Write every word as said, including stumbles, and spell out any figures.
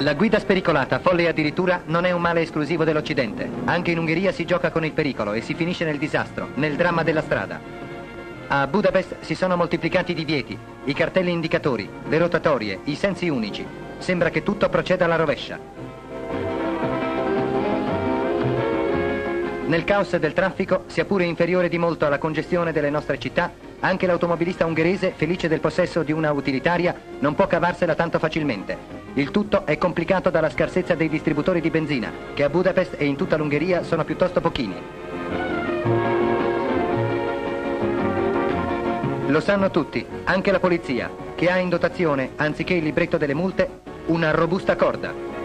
La guida spericolata, folle e addirittura, non è un male esclusivo dell'Occidente. Anche in Ungheria si gioca con il pericolo e si finisce nel disastro, nel dramma della strada. A Budapest si sono moltiplicati i divieti, i cartelli indicatori, le rotatorie, i sensi unici. Sembra che tutto proceda alla rovescia. Nel caos del traffico, sia pure inferiore di molto alla congestione delle nostre città, anche l'automobilista ungherese, felice del possesso di una utilitaria, non può cavarsela tanto facilmente. Il tutto è complicato dalla scarsezza dei distributori di benzina, che a Budapest e in tutta l'Ungheria sono piuttosto pochini. Lo sanno tutti, anche la polizia, che ha in dotazione, anziché il libretto delle multe, una robusta corda.